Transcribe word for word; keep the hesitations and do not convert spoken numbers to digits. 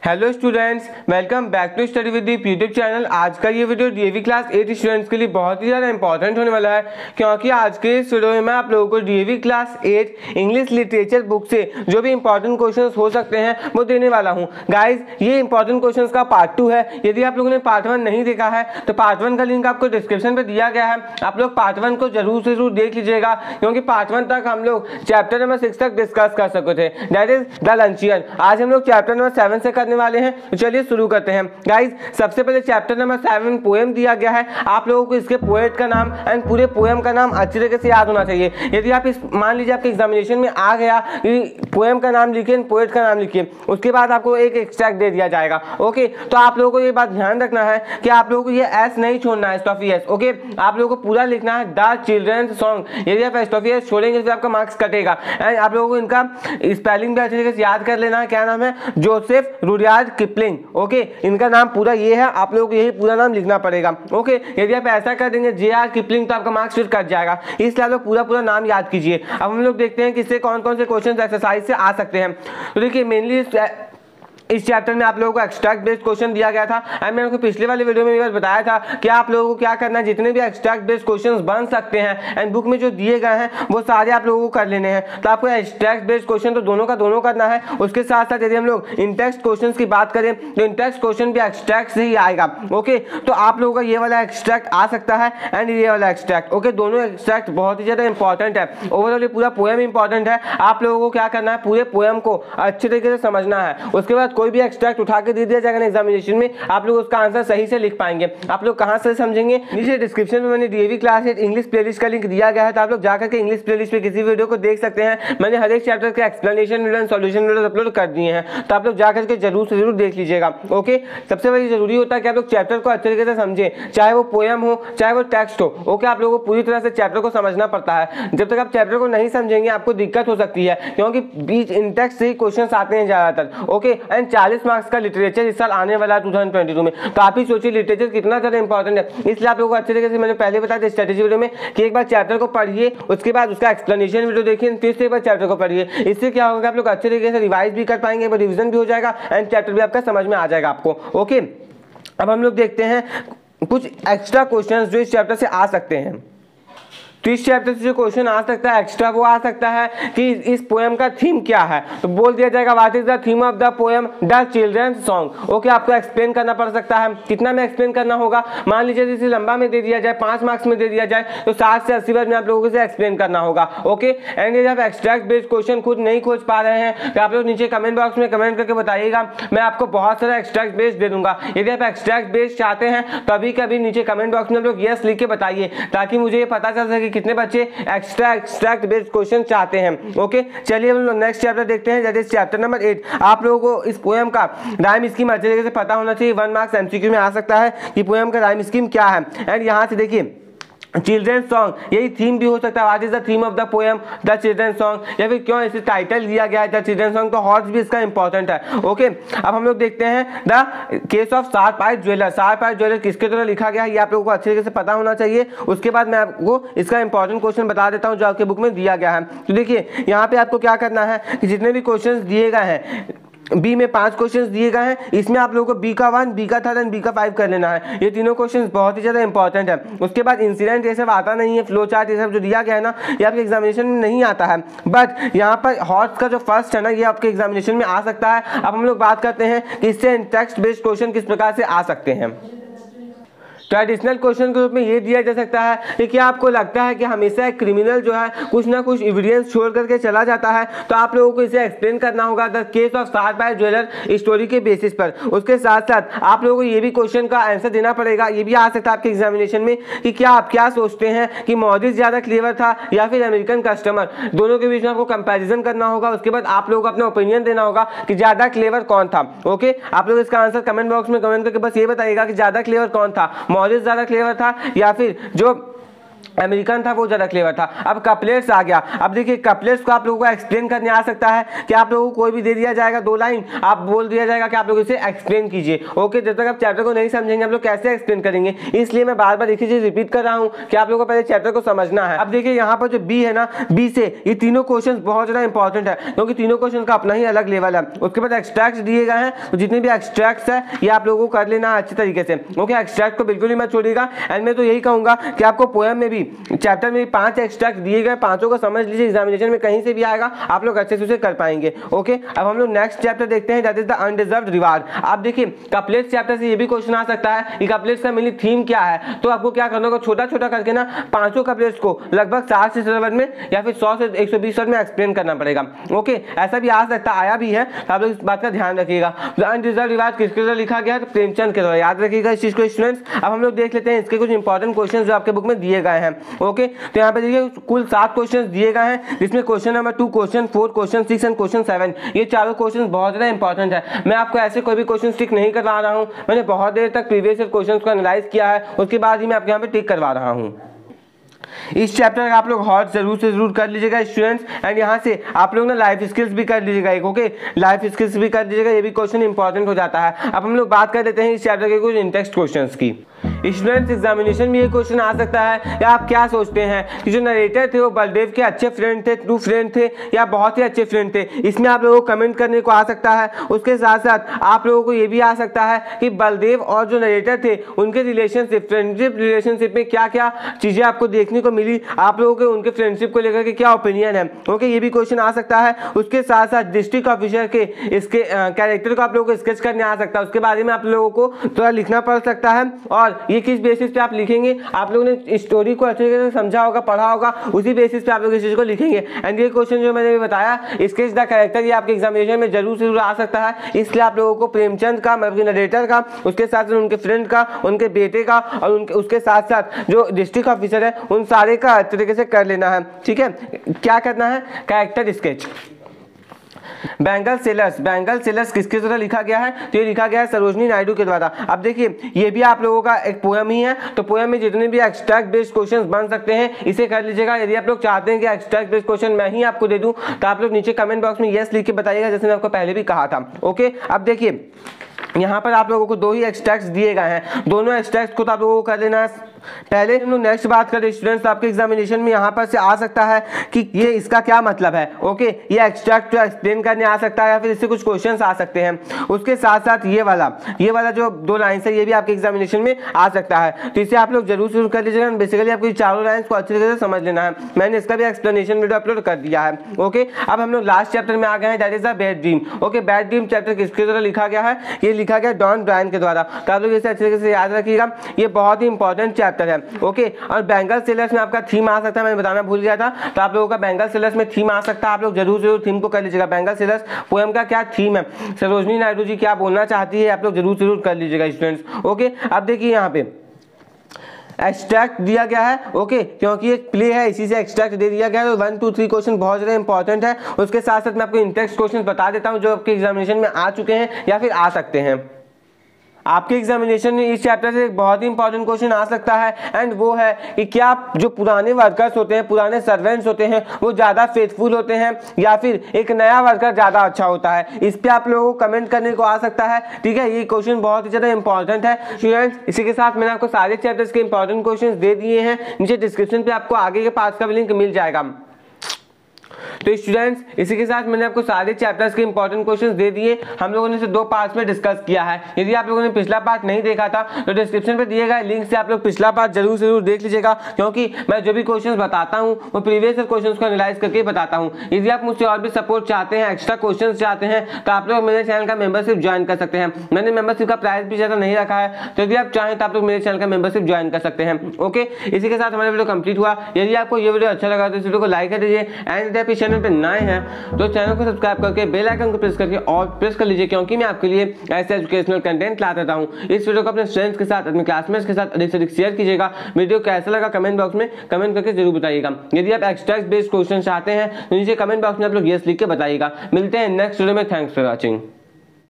Hello students, welcome back to study with Deep YouTube channel. आज का ये video DAV class eight students के लिए बहुत ही ज़्यादा इंपॉर्टेंट होने वाला है, क्योंकि आज के इस वीडियो में मैं आप लोगों को DAV class eight English literature book से जो भी इंपॉर्टेंट क्वेश्चंस हो सकते हैं वो देने वाला हूँ। गाइज, ये इंपॉर्टेंट क्वेश्चंस का पार्ट टू है। यदि आप लोगों ने पार्ट वन नहीं देखा है तो पार्ट वन का लिंक आपको डिस्क्रिप्शन पर दिया गया है। आप लोग पार्ट वन को जरूर से जरूर देख लीजिएगा, क्योंकि पार्ट वन तक हम लोग चैप्टर नंबर सिक्स तक डिस्कस कर सकते थे, दैट इज द लंचियन। आज हम लोग चैप्टर नंबर सेवन से करने वाले हैं, तो चलिए शुरू करते हैं। गाइज, सबसे पहले चैप्टर नंबर सेवन पोएम दिया गया है। आप लोगों को इसके पोएट का नाम एंड पूरे पोएम का नाम अच्छी तरीके से याद होना चाहिए। यदि आप इस मान लीजिए आपके एग्जामिनेशन में आ गया कि पोएम का नाम लिखिए, पोएट का नाम लिखिए, उसके बाद आपको एक एक्सट्रैक्ट दे दिया जाएगा। ओके, तो आप लोगों को ये बात ध्यान रखना है कि आप लोगों को ये एस नहीं छोड़ना है, स्टॉफी एस। ओके, आप लोगों को पूरा लिखना है द चिल्ड्रंस सॉन्ग। यदि आप स्टॉफी एस छोड़ेंगे तो आपका मार्क्स कटेगा। एंड आप लोगों को इनका स्पेलिंग भी अच्छी तरीके से याद कर लेना है। क्या नाम है? Joseph Rudyard Kipling. ओके, इनका नाम पूरा ये है, आप लोगों को यही पूरा नाम लिखना पड़ेगा। ओके, यदि आप ऐसा कर देंगे जे आर किपलिंग तो आपका मार्क्स फिर कट जाएगा, इसलिए आप लोग पूरा पूरा नाम याद कीजिए। अब हम लोग देखते हैं कि इससे कौन कौन से क्वेश्चन एक्सरसाइज से आ सकते हैं। तो देखिए, मेनली इस चैप्टर में आप लोगों को एक्सट्रैक्ट बेस्ड क्वेश्चन दिया गया था। एंड मैंने आपको पिछले वाले वीडियो में ये बात बताया था कि आप लोगों को क्या करना है, जितने भी एक्सट्रैक्ट बेस्ड क्वेश्चंस बन सकते हैं एंड बुक में जो दिए गए हैं वो सारे आप लोगों को कर लेने हैं। तो आपको एक्सट्रैक्ट बेस्ड क्वेश्चन तो दोनों का दोनों करना है। उसके साथ साथ यदि हम लोग इंटेक्स्ट क्वेश्चन की बात करें तो इंटेक्स्ट क्वेश्चन भी एक्सट्रैक्ट से ही आएगा। ओके, तो आप लोगों का ये वाला एक्सट्रैक्ट आ सकता है एंड ये वाला एक्सट्रैक्ट। ओके, दोनों एक्सट्रैक्ट बहुत ही ज्यादा इंपॉर्टेंट है। ओवरऑल ये पूरा पोएम इंपॉर्टेंट है। आप लोगों को क्या करना है, पूरे पोएम को अच्छे तरीके से समझना है। उसके बाद कोई भी एक्सट्रैक्ट उठा के दे दिया जाएगा ना एग्जामिनेशन में, आप लोग उसका आंसर सही से लिख पाएंगे। आप लोग कहां से समझेंगे? नीचे डिस्क्रिप्शन में मैंने DAV class eight English playlist का लिंक दिया गया है, तो आप लोग जाकर के इंग्लिश प्लेलिस्ट पे किसी वीडियो को देख सकते हैं। मैंने हर एक चैप्टर के explanation video and solution video upload कर दिए हैं, तो आप लोग जाकर के जरूर से जरूर देख लीजिएगा। ओके, सबसे पहले जरूरी होता है कि आप लोग चैप्टर को अच्छे तरीके से समझें, चाहे वो पोएम हो चाहे वो टेक्स्ट हो। ओके, आप लोगों को पूरी तरह से चैप्टर को समझना पड़ता है। जब तक आप चैप्टर को नहीं समझेंगे आपको दिक्कत हो सकती है, क्योंकि बीच इंटेक्स्ट से ही क्वेश्चन आते हैं ज्यादातर। ओके, एंड चालीस मार्क्स का लिटरेचर इस साल आने वाला है टू थाउजेंड ट्वेंटी टू में। तो आप ही सोचिए लिटरेचर कितना ज्यादा इंपॉर्टेंट है। इसलिए आप लोगों को अच्छे तरीके से मैंने पहले बताया था स्ट्रेटेजी वीडियो में कि एक बार चैप्टर को पढ़िए, उसके बाद उसका एक्सप्लेनेशन वीडियो देखिए, फिर से एक बार चैप्टर को पढ़िए। इससे क्या होगा, आप लोग अच्छे तरीके से रिवाइज भी कर पाएंगे, रिविजन भी हो जाएगा एंड चैप्टर भी आपका समझ में आ जाएगा आपको। ओके, अब हम लोग देखते हैं कुछ एक्स्ट्रा क्वेश्चन जो इस चैप्टर से आ सकते हैं। तो इस चैप्टर से जो क्वेश्चन आ सकता है एक्स्ट्रा, वो आ सकता है कि इस पोएम का थीम क्या है। तो बोल दिया जाएगा what is the theme of the poem the children's song. Okay, आपको एक्सप्लेन करना पड़ सकता है। कितना में एक्सप्लेन करना होगा? मान लीजिए जैसे लंबा में दे दिया जाए, पांच मार्क्स में दे दिया जाए, तो सात से अस्सी बार में आप लोगों से एक्सप्लेन करना होगा। ओके, एंड यदि आप एक्सट्रैक्ट बेस्ड क्वेश्चन खुद नहीं खोज पा रहे हैं तो आप लोग नीचे कमेंट बॉक्स में कमेंट करके बताइएगा, मैं आपको बहुत सारा एक्सट्रैक्ट बेस्ड दे दूंगा। यदि आप एक्सट्रैक्ट बेस्ड चाहते हैं तो अभी कभी नीचे कमेंट बॉक्स में आप लोग यस लिख के बताइए, ताकि मुझे ये पता चल सके कितने बच्चे एक्स्ट्रा एक्सट्रैक्ट बेस्ड क्वेश्चन चाहते हैं। ओके, चलिए हम लोग नेक्स्ट चैप्टर देखते हैं, that is chapter number eight. आप लोगों को इस पोएम का राइम स्कीम अच्छे तरीके से पता होना चाहिए। वन मार्क्स एमसीक्यू में आ सकता है कि पोएम का राइम स्कीम क्या है। एंड यहाँ से देखिए चिल्ड्रंस सॉन्ग, यही थीम भी हो सकता है। What is the theme of the poem the children's song, या फिर क्यों इसे टाइटल दिया गया है द चिल्ड्रंस सॉन्ग, तो हॉर्स भी इसका इंपॉर्टेंट है। ओके, अब हम लोग देखते हैं the case of sharp eyes jeweller. Sharp eyes jeweller किसके द्वारा लिखा गया है, ये आप लोगों को अच्छे तरीके से पता होना चाहिए। उसके बाद मैं आपको इसका इंपॉर्टेंट क्वेश्चन बता देता हूँ जो आपके बुक में दिया गया है। तो देखिए, यहाँ पे आपको क्या करना है कि जितने भी क्वेश्चन दिए गए हैं, बी में पांच क्वेश्चंस दिए गए हैं, इसमें आप लोगों को बी का वन, बी का थर्ड एंड बी का फाइव कर लेना है। ये तीनों क्वेश्चंस बहुत ही ज्यादा इंपॉर्टेंट है। उसके बाद इंसिडेंट ये सब आता नहीं है, फ्लो चार्ट ये सब जो दिया गया है ना, ये आपके एग्जामिनेशन में नहीं आता है। बट यहाँ पर हॉर्स का जो फर्स्ट है ना, ये आपके एग्जामिनेशन में आ सकता है। अब हम लोग बात करते हैं कि इससे टेक्स्ट बेस्ड क्वेश्चन किस प्रकार से आ सकते हैं। ट्रेडिशनल क्वेश्चन के रूप में ये दिया जा सकता है कि क्या आपको लगता है कि हमेशा एक क्रिमिनल जो है कुछ ना कुछ एविडेंस छोड़ करके चला जाता है, तो आप लोगों को इसे एक्सप्लेन करना होगा the case of sharp eyes jeweller story के बेसिस पर। उसके साथ साथ आप लोगों को ये भी क्वेश्चन का आंसर देना पड़ेगा, ये भी आ सकता है आपके एग्जामिनेशन में कि क्या आप क्या सोचते हैं कि मॉरिस ज्यादा क्लेवर था या फिर अमेरिकन कस्टमर। दोनों के बीच में आपको कंपेरिजन करना होगा। उसके बाद आप लोगों को अपना ओपिनियन देना होगा कि ज्यादा क्लेवर कौन था। ओके, आप लोग इसका आंसर कमेंट बॉक्स में कमेंट करके बस ये बताइएगा कि ज्यादा क्लेवर कौन था, मॉरिस ज्यादा क्लेवर था या फिर जो अमेरिकन था वो ज़्यादा क्लेवर था। अब कपलेट्स आ गया। अब देखिए कपलेट्स को आप लोगों को एक्सप्लेन करने आ सकता है कि आप लोगों को कोई भी दे दिया जाएगा दो लाइन, आप बोल दिया जाएगा कि आप लोग इसे एक्सप्लेन कीजिए। ओके, जब तक आप चैप्टर को नहीं समझेंगे आप लोग कैसे एक्सप्लेन करेंगे, इसलिए मैं बार बार एक ही चीज रिपीट कर रहा हूँ कि आप लोगों को पहले चैप्टर को समझना है। अब देखिए यहाँ पर जो बी है ना, बी से ये तीनों क्वेश्चन बहुत ज़्यादा इंपॉर्टेंट है क्योंकि तीनों क्वेश्चन का अपना ही अलग लेवल है। उसके बाद एक्सट्रैक्ट दिए गए हैं, तो जितने भी एक्सट्रैक्ट्स है ये आप लोगों को कर लेना है अच्छे तरीके से। ओके, एक्सट्रैक्ट को बिल्कुल ही मत छोड़िएगा। एंड मैं तो यही कहूँगा कि आपको पोएम में भी, चैप्टर में पांच एक्सट्रैक्ट दिए गए, पांचों को समझ लीजिए, एग्जामिनेशन में कहीं से भी आएगा आप लोग अच्छे से उसे कर पाएंगे। ओके, अब हम लोग नेक्स्ट चैप्टर देखते हैं, that is the undeserved reward. आप देखिए कपलेट्स चैप्टर से ये भी क्वेश्चन आ सकता है कि कपलेट्स का मेनली थीम क्या है, तो आपको क्या करना होगा, छोटा छोटा करके ना पांचों कपलेट्स को लगभग साठ से सत्तर वर्ड में या फिर सौ से एक सौ बीस वर्ड में एक्सप्लेन करना पड़ेगा। ओके, ऐसा भी आ सकता, आया भी है, तो आप लोग इस बात का ध्यान रखिएगा। अनडिजर्व्ड रिवार्ड किसके द्वारा लिखा गया है, तो प्रेमचंद के द्वारा, याद रखिएगा इस चीज को स्टूडेंट्स। अब हम लोग देख लेते हैं इसके कुछ इंपॉर्टेंट क्वेश्चन जो आपके बुक में दिए गए हैं। ओके, तो यहाँ पे देखिए कुल सात क्वेश्चन दिए गए हैं, जिसमें question number two, question four, question six and question seven, ये चारों क्वेश्चन बहुत ज्यादा इंपॉर्टेंट है। मैं आपको ऐसे कोई भी क्वेश्चन टिक नहीं करवा रहा हूँ, मैंने बहुत देर तक प्रीवियस क्वेश्चन को एनालाइज किया है, उसके बाद ही मैं आपके यहाँ पे टिक करवा रहा हूँ। इस चैप्टर का आप लोग हॉट जरूर से जरूर कर लीजिएगा स्टूडेंट्स। एंड यहाँ से आप लोग ना लाइफ स्किल्स भी कर लीजिएगा एक। ओके, लाइफ स्किल्स भी कर लीजिएगा, ये भी क्वेश्चन इंपॉर्टेंट हो जाता है। अब हम लोग बात कर लेते हैं इस चैप्टर के कुछ इंटेक्स्ट क्वेश्चंस की। स्टूडेंट्स एग्जामिनेशन में ये क्वेश्चन आ सकता है, या आप क्या सोचते हैं कि जो नरेटर थे वो बलदेव के अच्छे फ्रेंड थे, ट्रू फ्रेंड थे, या बहुत ही अच्छे फ्रेंड थे? इसमें आप लोगों को कमेंट करने को आ सकता है। उसके साथ साथ आप लोगों को ये भी आ सकता है कि बलदेव और जो नरेटर थे उनके रिलेशनशिप, फ्रेंडशिप रिलेशनशिप में क्या क्या चीजें आपको देखने को मिली, आप लोगों के उनके फ्रेंडशिप को लेकर के क्या ओपिनियन है। ओके, ये भी क्वेश्चन आ सकता है। उसके साथ साथ डिस्ट्रिक्ट ऑफिसर के इसके कैरेक्टर को आप लोगों को स्केच करने आ सकता है, उसके बारे में आप लोगों को थोड़ा लिखना पड़ सकता है। और ये किस बेसिस पे आप लिखेंगे, आप लोगों ने स्टोरी को अच्छे तरीके से समझा होगा, पढ़ा होगा, उसी बेसिस पे आप लोग इस चीज को लिखेंगे। एंड ये क्वेश्चन जो मैंने बताया, स्केच द कैरेक्टर, ये आपके एग्जामिनेशन में जरूर जरूर आ सकता है। इसलिए आप लोगों को प्रेमचंद का, मतलब नरेटर का, उसके साथ साथ उनके फ्रेंड का, उनके बेटे का, और उनके उसके साथ साथ जो डिस्ट्रिक्ट ऑफिसर है, उन सारे का अच्छे तरीके से कर लेना है। ठीक है, क्या करना है, character sketch. Bangle sellers, bangle sellers किसके द्वारा लिखा गया है, तो ये लिखा गया है सरोजनी नायडू के द्वारा। अब देखिए ये भी आप लोगों का एक पोएम ही है, तो पोएम में जितने भी एक्सट्रैक्ट बेस्ड क्वेश्चंस बन सकते हैं इसे कर लीजिएगा। यदि आप लोग चाहते हैं कि एक्सट्रैक्ट बेस्ड क्वेश्चन मैं ही आपको दे दूं, तो आप लोग नीचे कमेंट बॉक्स में यस लिख के बताइएगा, जैसे मैं आपको पहले भी कहा था। ओके, अब देखिए यहाँ पर आप लोगों को दो ही एक्सट्रैक्ट्स दिए गए हैं, दोनों एक्सट्रैक्ट्स को तो आप लोगों को कर लेना है। पहले हम लोग नेक्स्ट बात करें स्टूडेंट्स, आपके एग्जामिनेशन में यहाँ पर से आ सकता है कि ये इसका क्या मतलब है। ओके, ये एक्सट्रैक्ट जो एक्सप्लेन करने आ सकता है, या फिर इससे कुछ क्वेश्चंस आ सकते हैं। उसके साथ साथ ये वाला ये वाला जो दो लाइन्स है, ये भी आपके एग्जामिनेशन में आ सकता है, तो इसे आप लोग जरूर जरूर कर लीजिएगा। बेसिकली आपको चारों लाइन्स को अच्छी तरीके से समझ लेना है, मैंने इसका भी एक्सप्लेनेशन वीडियो अपलोड कर दिया है। ओके, अब हम लोग लास्ट चैप्टर में आ गए हैं, that is the bad dream. Okay, bad dream chapter किसके द्वारा लिखा गया है, ये लिखा गया डॉन ब्रायन के द्वारा, तो आप लोग इसे अच्छे तरीके से याद रखिएगा, ये बहुत ही इंपॉर्टेंट चैप्टर है। ओके, और बैंगल सेलर्स में आपका थीम आ सकता है, मैंने बताना भूल गया था, तो आप लोगों का बैंगल सेलर्स में थीम आ सकता है, आप लोग जरूर जरूर थीम को कर लीजिएगा। बैंगल सेलर्स पोएम का क्या थीम है, सरोजनी नायडू जी क्या बोलना चाहती है, आप लोग जरूर जरूर कर लीजिएगा स्टूडेंट्स। ओके, अब देखिए यहाँ पे एक्सट्रैक्ट दिया गया है। ओके, क्योंकि एक प्ले है इसी से एक्सट्रैक्ट दे दिया गया है, तो वन टू थ्री क्वेश्चन बहुत ज़्यादा इंपॉर्टेंट है। उसके साथ साथ मैं आपको इंटेक्स्ट क्वेश्चन बता देता हूँ जो आपके एग्जामिनेशन में आ चुके हैं या फिर आ सकते हैं। आपके एग्जामिनेशन में इस चैप्टर से एक बहुत ही इंपॉर्टेंट क्वेश्चन आ सकता है, एंड वो है कि क्या जो पुराने वर्कर्स होते हैं, पुराने सर्वेंट्स होते हैं, वो ज़्यादा फेथफुल होते हैं या फिर एक नया वर्कर ज़्यादा अच्छा होता है। इस पे आप लोगों को कमेंट करने को आ सकता है। ठीक है, ये क्वेश्चन बहुत ही ज़्यादा इंपॉर्टेंट है स्टूडेंट्स। इसी के साथ मैंने आपको सारे चैप्टर्स के इंपॉर्टेंट क्वेश्चन दे दिए हैं, नीचे डिस्क्रिप्शन पे आपको आगे के पार्ट्स का भी लिंक मिल जाएगा। तो स्टूडेंट्स इसी के साथ मैंने आपको सारे चैप्टर्स के इंपॉर्टेंट क्वेश्चंस दे दिए। हम लोगों ने इसे दो पार्ट्स में डिस्कस किया है। यदि आप लोगों ने पिछला पार्ट नहीं देखा था तो डिस्क्रिप्शन पे दिए गए लिंक से आप लोग पिछला पार्ट जरूर जरूर देख लीजिएगा, क्योंकि मैं जो भी क्वेश्चंस बताता हूँ वो प्रीवियस क्वेश्चंस को एनालाइज करके बताता हूँ। यदि आप मुझसे और भी सपोर्ट चाहते हैं, एक्स्ट्रा क्वेश्चन चाहते हैं, तो आप लोग मेरे चैनल का मेंबरशिप ज्वाइन कर सकते हैं। मैंने मेंबरशिप का प्राइस भी ज्यादा नहीं रखा है, तो यदि आप चाहें तो आप लोग मेरे चैनल का मेंबरशिप ज्वाइन कर सकते हैं। ओके, इसी के साथ हमारा वीडियो कंप्लीट हुआ। यदि आपको ये वीडियो अच्छा लगा तो इस वीडियो को लाइक कर दीजिए, एंड यदि आप इस चैनल पर नए हैं तो चैनल को सब्सक्राइब करके बेल आइकन को प्रेस करके और प्रेस कर लीजिए, क्योंकि मैं आपके लिए ऐसे एजुकेशनल कंटेंट लाता रहता हूँ। इस वीडियो को अपने फ्रेंड्स के साथ, अपने क्लासमेट्स के साथ अधिक से अधिक शेयर कीजिएगा। वीडियो कैसा लगा कमेंट बॉक्स में कमेंट करके जरूर बताइएगा। यदि आप एक्सट्रैक्ट बेस्ड क्वेश्चन चाहते हैं तो नीचे कमेंट बॉक्स में आप लोग यस लिख के बताइएगा। मिलते हैं नेक्स्ट वीडियो में। Thanks for watching.